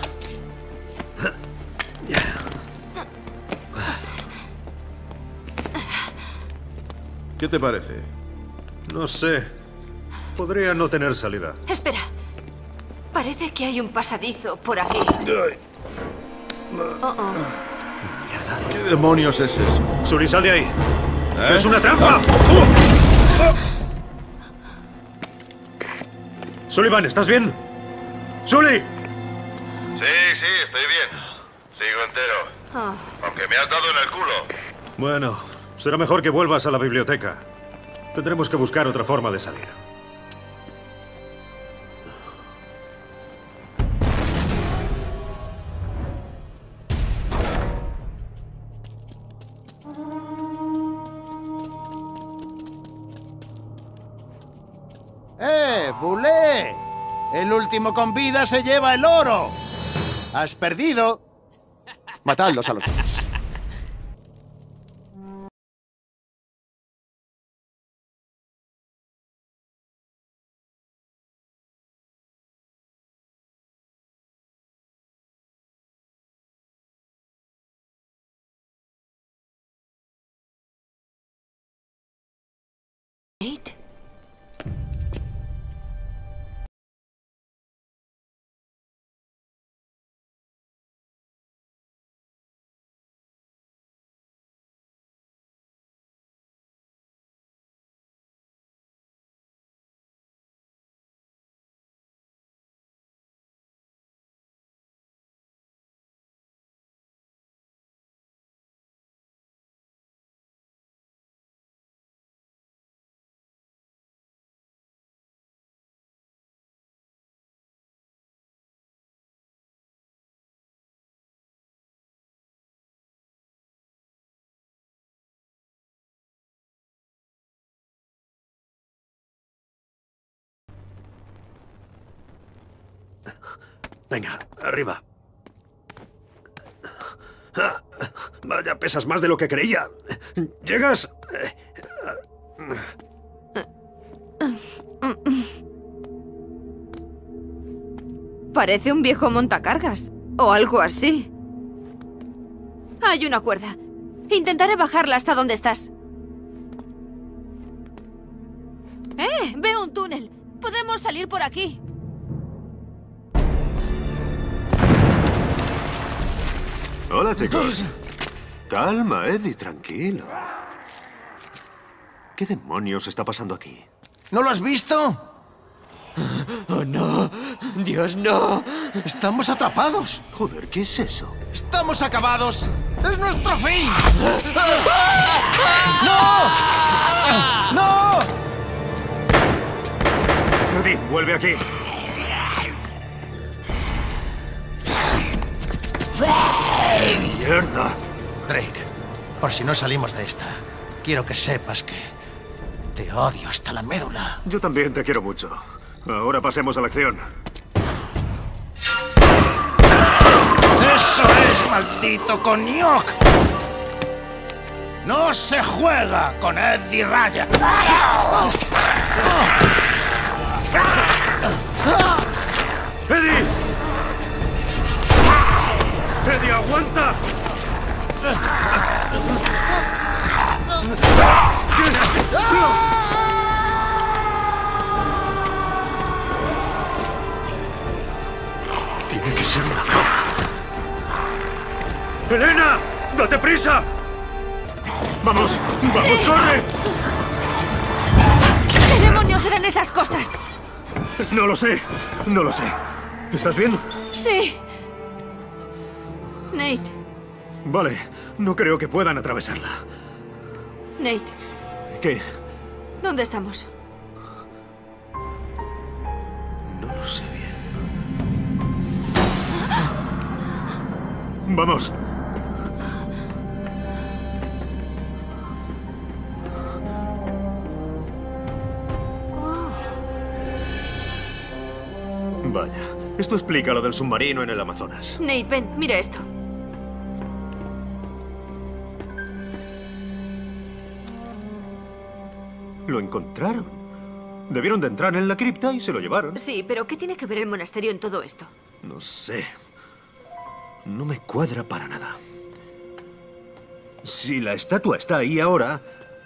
¿Qué te parece? No sé. Podría no tener salida. Espera. Parece que hay un pasadizo por aquí. ¿Qué demonios es eso? Sully, sal de ahí. ¡Es una trampa! Sullivan, ¿estás bien? ¡Sully! Sí, estoy bien. Sigo entero. Aunque me has dado en el culo. Bueno, será mejor que vuelvas a la biblioteca. Tendremos que buscar otra forma de salir. ¡Bulé! El último con vida se lleva el oro. Has perdido. Matadlos a los dos. Venga, arriba. Vaya, pesas más de lo que creía. ¿Llegas? Parece un viejo montacargas. O algo así. Hay una cuerda. Intentaré bajarla hasta donde estás. Veo un túnel. Podemos salir por aquí. Hola, chicos. Calma, Eddie, tranquilo. ¿Qué demonios está pasando aquí? ¿No lo has visto? ¡Oh, no! ¡Dios, no! ¡Estamos atrapados! Joder, ¿qué es eso? ¡Estamos acabados! ¡Es nuestro fin! ¡No! ¡No! Eddie, vuelve aquí. ¡Mierda! Drake, por si no salimos de esta, quiero que sepas que te odio hasta la médula. Yo también te quiero mucho. Ahora pasemos a la acción. ¡Eso es, maldito coñoc! ¡No se juega con Eddie Raya! ¡Eddie! ¡Eddie, aguanta! ¡Deprisa! ¡Vamos! ¡Vamos, Sí. corre! ¿Qué demonios eran esas cosas? No lo sé. No lo sé. ¿Estás bien? Sí. Nate, Vale. No creo que puedan atravesarla. Nate, ¿Qué? ¿dónde estamos? No lo sé bien. ¡Vamos! Vaya, esto explica lo del submarino en el Amazonas. Nate, ven, mira esto. Lo encontraron. Debieron de entrar en la cripta y se lo llevaron. Sí, pero ¿qué tiene que ver el monasterio en todo esto? No sé. No me cuadra para nada. Si la estatua está ahí ahora...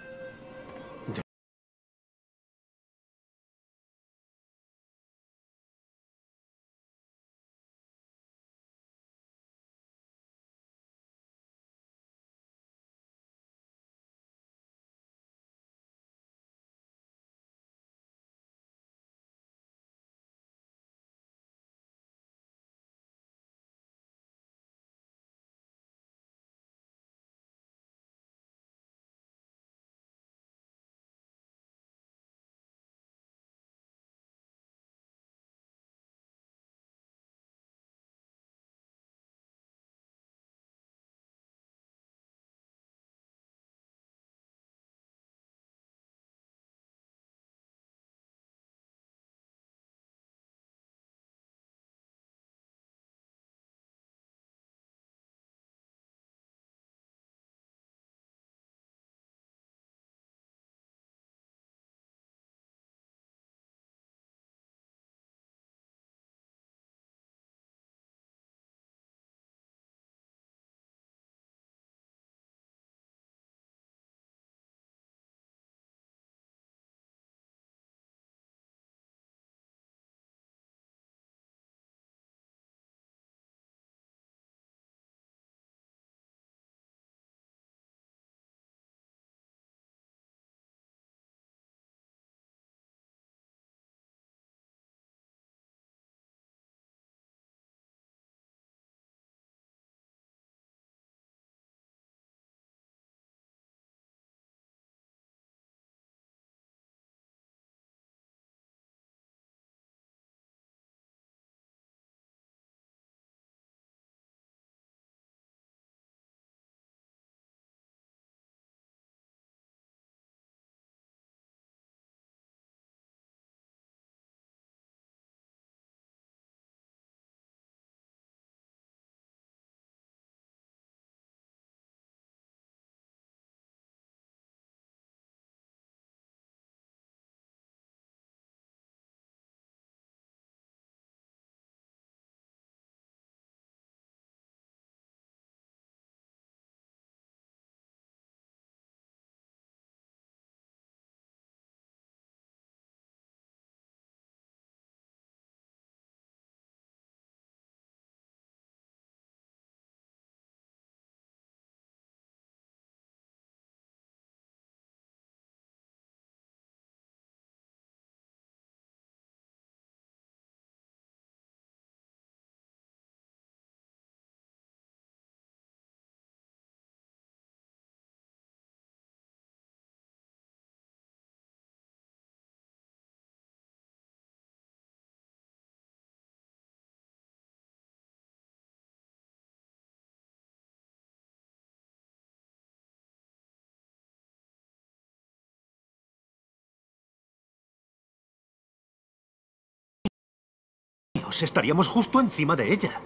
Estaríamos justo encima de ella.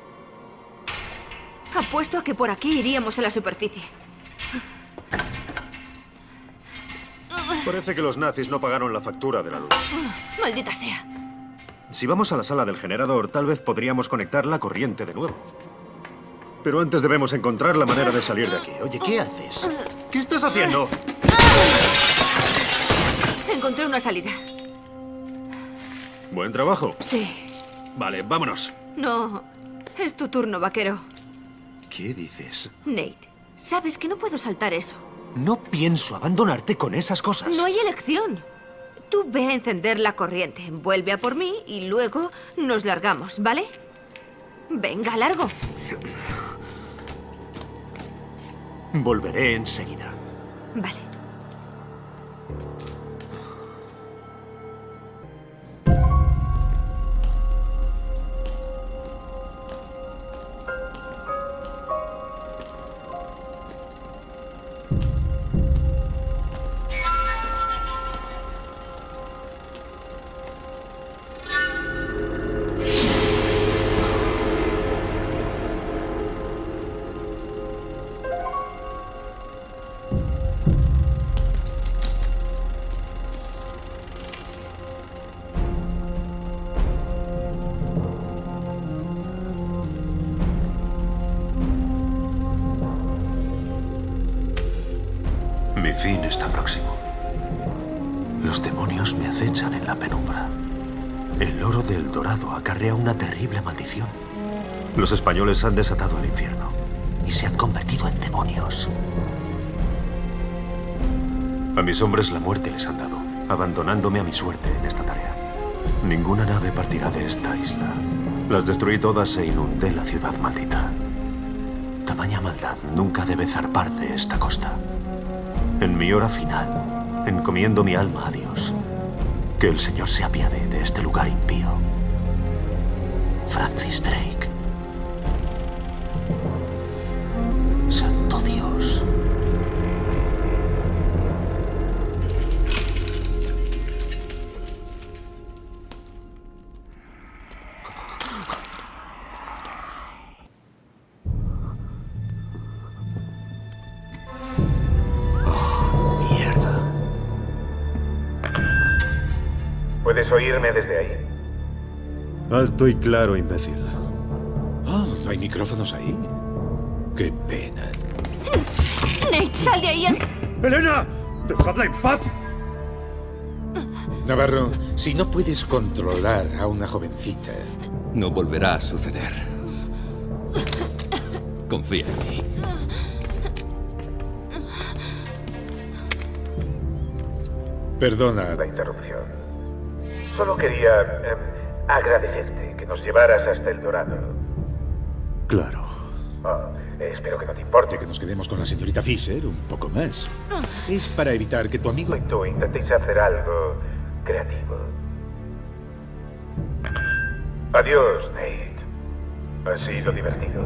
Apuesto a que por aquí iríamos a la superficie. Parece que los nazis no pagaron la factura de la luz. Maldita sea. Si vamos a la sala del generador, tal vez podríamos conectar la corriente de nuevo. Pero antes debemos encontrar la manera de salir de aquí. Oye, ¿qué haces? ¿Qué estás haciendo? Encontré una salida. Buen trabajo. Sí. Vale, vámonos. No. Es tu turno, vaquero. ¿Qué dices? Nate, Sabes que no puedo saltar eso. No pienso abandonarte con esas cosas. No hay elección. Tú ve a encender la corriente, vuelve a por mí y luego nos largamos, ¿vale? Venga, largo. Volveré enseguida. Vale. Mi fin está próximo. Los demonios me acechan en la penumbra. El oro del Dorado acarrea una terrible maldición. Los españoles han desatado el infierno y se han convertido en demonios. A mis hombres la muerte les han dado, abandonándome a mi suerte en esta tarea. Ninguna nave partirá de esta isla. Las destruí todas e inundé la ciudad maldita. Tamaña maldad nunca debe zarpar de esta costa. En mi hora final, encomiendo mi alma a Dios. Que el Señor se apiade de este lugar impío. Francis Drake. Santo Dios. ¿Puedes oírme desde ahí? Alto y claro, imbécil. Oh, ¿no hay micrófonos ahí? Qué pena. Nate, sal de ahí. ¡Elena! ¡Dejadla en paz! Navarro, si no puedes controlar a una jovencita... No volverá a suceder. Confía en mí. Perdona la interrupción. Solo quería agradecerte que nos llevaras hasta El Dorado. Claro. Espero que no te importe que nos quedemos con la señorita Fisher un poco más. Es para evitar que tu amigo y tú intentéis hacer algo creativo. Adiós, Nate. Ha sido divertido.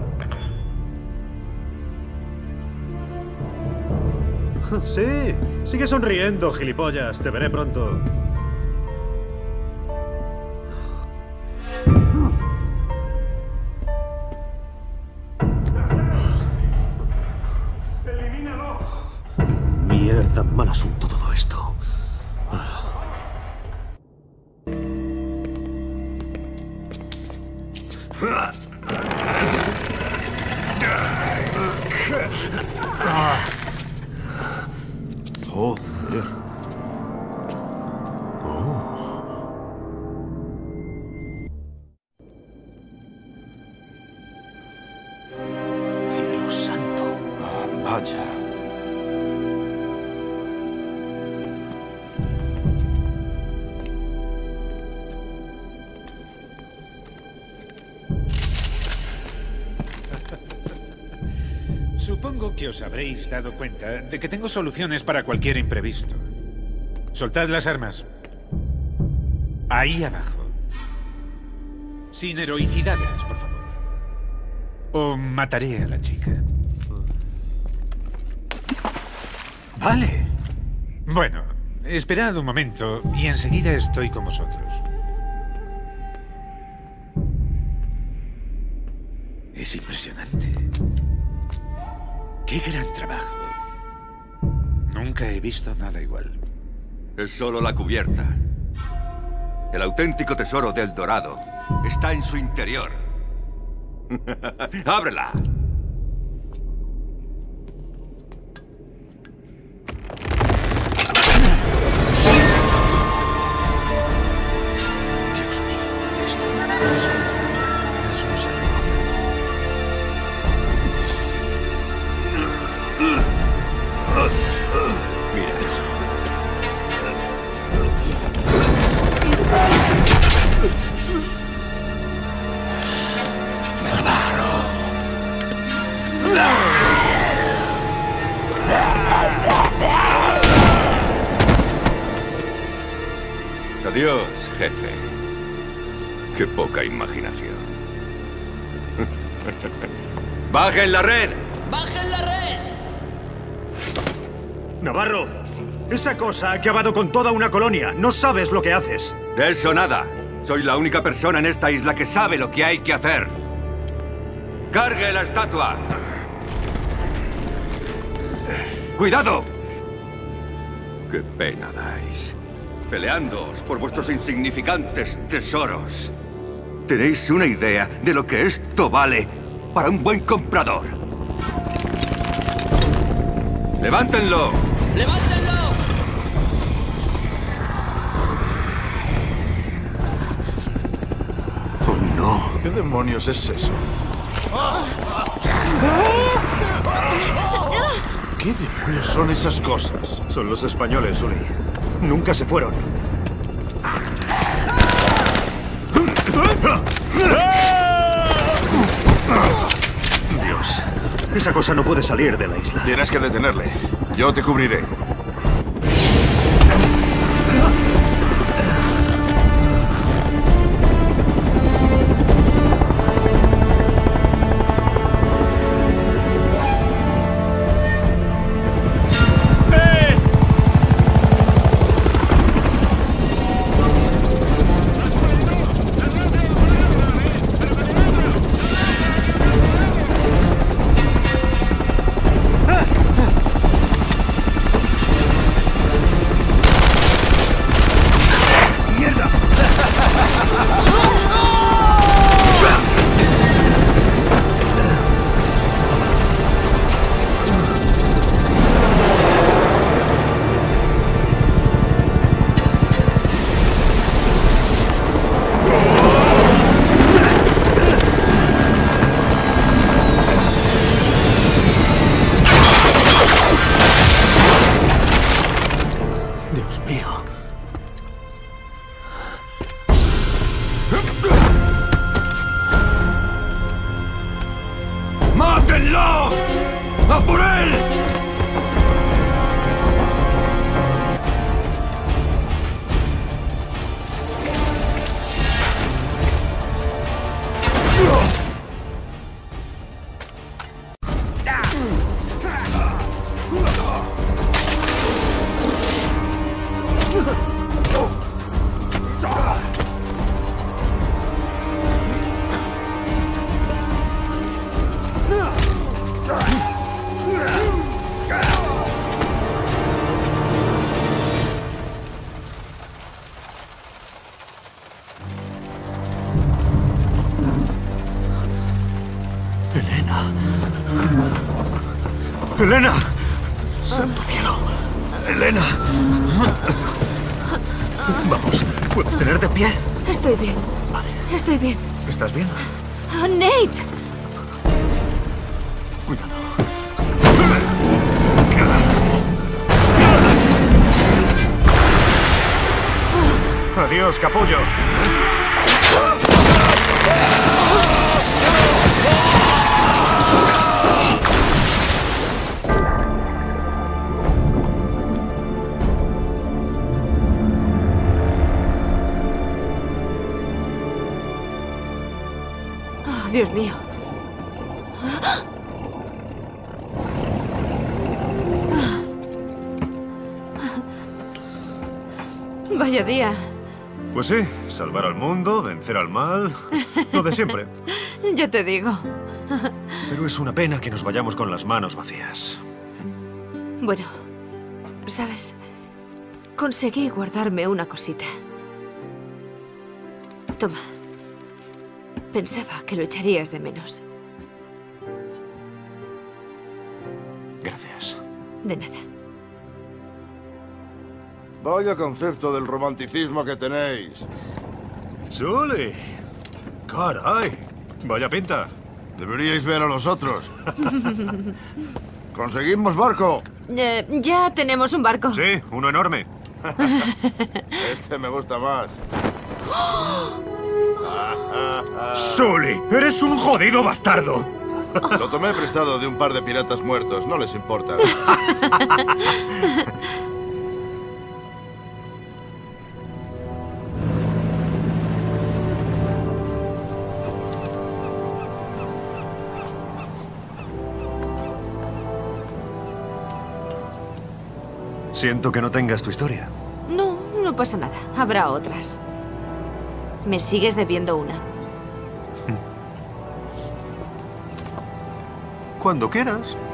Sí, sigue sonriendo, gilipollas. Te veré pronto. Mierda, mal asunto todo esto. Joder. Cielo santo. Vaya. Supongo que os habréis dado cuenta de que tengo soluciones para cualquier imprevisto. Soltad las armas. Ahí abajo. Sin heroicidades, por favor. O mataré a la chica. Vale. Bueno, esperad un momento y enseguida estoy con vosotros. Es impresionante. ¡Qué gran trabajo! Nunca he visto nada igual. Es solo la cubierta. El auténtico tesoro del Dorado está en su interior. ¡Ábrela! Adiós, jefe. Qué poca imaginación. ¡Bajen la red! ¡Bajen la red! Navarro, esa cosa ha acabado con toda una colonia. No sabes lo que haces. De eso nada. Soy la única persona en esta isla que sabe lo que hay que hacer. ¡Cargue la estatua! ¡Cuidado! ¡Qué pena dais! Peleándoos por vuestros insignificantes tesoros. ¿Tenéis una idea de lo que esto vale para un buen comprador? ¡Levántenlo! ¡Levántenlo! Oh, no. ¿Qué demonios es eso? ¿Qué demonios son esas cosas? Son los españoles, Sully. Nunca se fueron. Dios. Esa cosa no puede salir de la isla. Tienes que detenerle. Yo te cubriré. ¡Mátenlo! ¡A por él! ¡Elena! ¡Santo cielo! ¡Elena! Vamos, ¿puedes tenerte en pie? Estoy bien. Vale. Estoy bien. ¿Estás bien? ¡Oh, Nate! Cuidado. Adiós, capullo. Oh, Dios mío. Vaya día. Pues sí, salvar al mundo, vencer al mal, lo de siempre. Ya te digo. Pero es una pena que nos vayamos con las manos vacías. Bueno, ¿sabes? Conseguí guardarme una cosita. Toma. Pensaba que lo echarías de menos. Gracias. De nada. Vaya concepto del romanticismo que tenéis. ¡Sully! ¡Caray! Vaya pinta. Deberíais ver a los otros. ¿Conseguimos barco? Ya tenemos un barco. Sí, uno enorme. Este me gusta más. ¡Sully! ¡Eres un jodido bastardo! Lo tomé prestado de un par de piratas muertos. No les importa. Siento que no tengas tu historia. No, no pasa nada. Habrá otras. Me sigues debiendo una. Cuando quieras.